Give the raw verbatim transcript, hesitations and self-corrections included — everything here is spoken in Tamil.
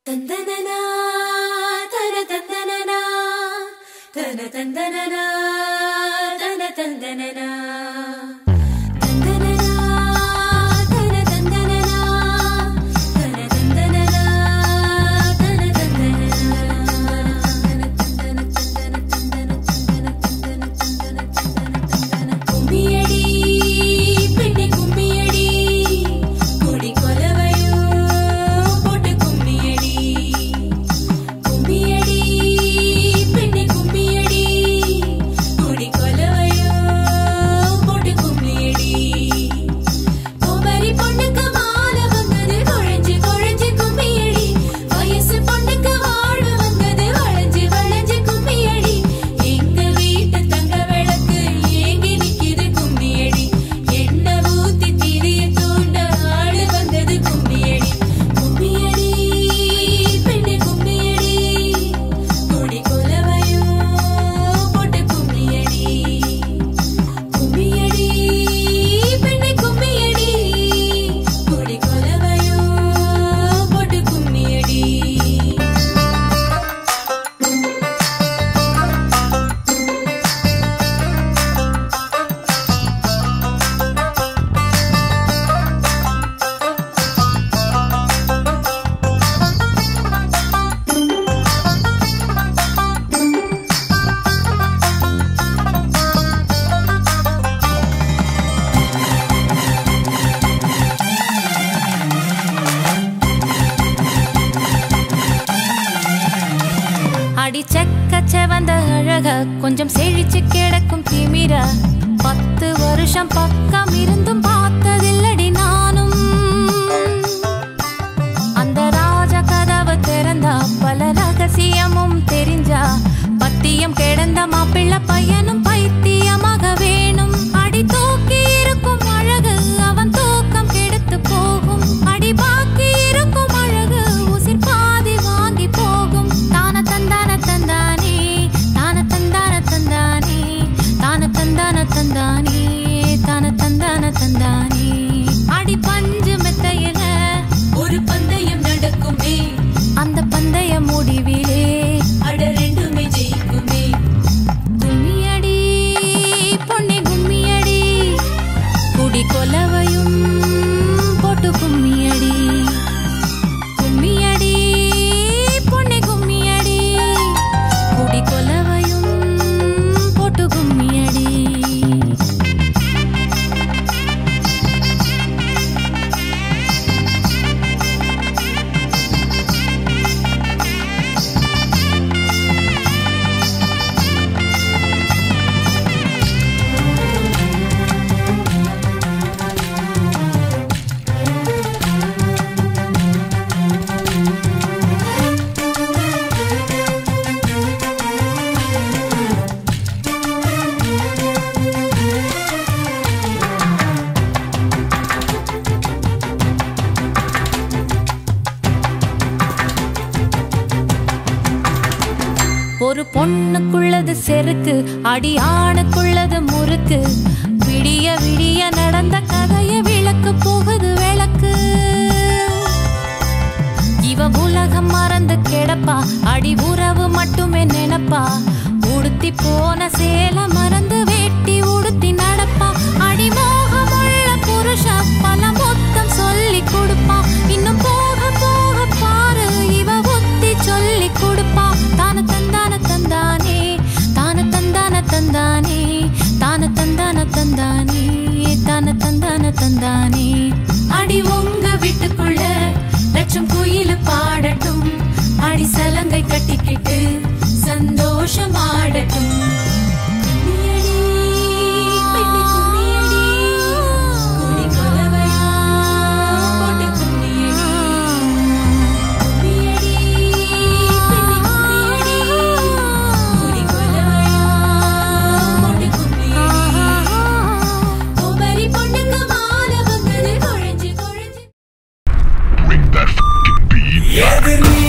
தந்தனனா தன தந்தனனா தன தந்தனனா தன தந்தனனா கொஞ்சம் செழிச்சு கிடக்கும் திமிரா பத்து வருஷம் பக்கம் இருந்தும் பார்த்ததில்லடி நானும் அந்த ராஜ கதவு திறந்தா பல ரகசியமும் தெரிஞ்சா பத்தியம் கிடந்த மாப்பிள்ள பையனும் பைத்தியமாக வேணும் அடி தூக்கி இருக்கும் அழகு அவன் தூக்கம் கெடுத்து போகும் அடி பாக்கி இருக்கும் அழகு உசிர் பாதி வாங்கி போகும் தான தந்தான தந்தானே தான தந்தான தந்தானே தான தந்தான தந்தானே தான தந்தான தந்தானே அடி பஞ்சு மெத்தையில ஒரு பந்தயம் நடக்குமே அந்த பந்தய முடிவிலே அட ரெண்டுமே ஜெயிக்குமே கும்மியடி பொன்னே கும்மியடி குடி கொலவையும் போட்டு கும்மியடி கும்மியடி பொன்னே கும்மியடி குடி கொலவையும் போட்டு கும்மியடி ஒரு பொண்ணுக்குள்ளது செருக்கு அடி ஆணுக்குள்ளது முறுக்கு விடிய விடிய நடந்த கதைய விளக்கு போகுது விளக்கு இவ உலகம் மறந்து கிடப்பா அடி உறவு மட்டுமே நினைப்பா உடுத்தி போன சேல மறந்து வேட்டி உடுத்தி நடப்பா அடி மோகமுள்ள புருஷ பல மொத்தம் சொல்லி கொடுப்பா இன்னும் போக போக பாரு இவ ஒத்தி சொல்லி கொடுப்பா தான தந்தான தந்தானே தான தந்தான தந்தானே தான தந்தான தந்தானே தான தந்தான தந்தானே அடி உங்க வீட்டுக்குள்ள லட்சம் குயில பாடட்டும் அடி சலங்கை கட்டிக்கிட்டு சந்தோஷம் ஆடட்டும் Bring that f***ing beat.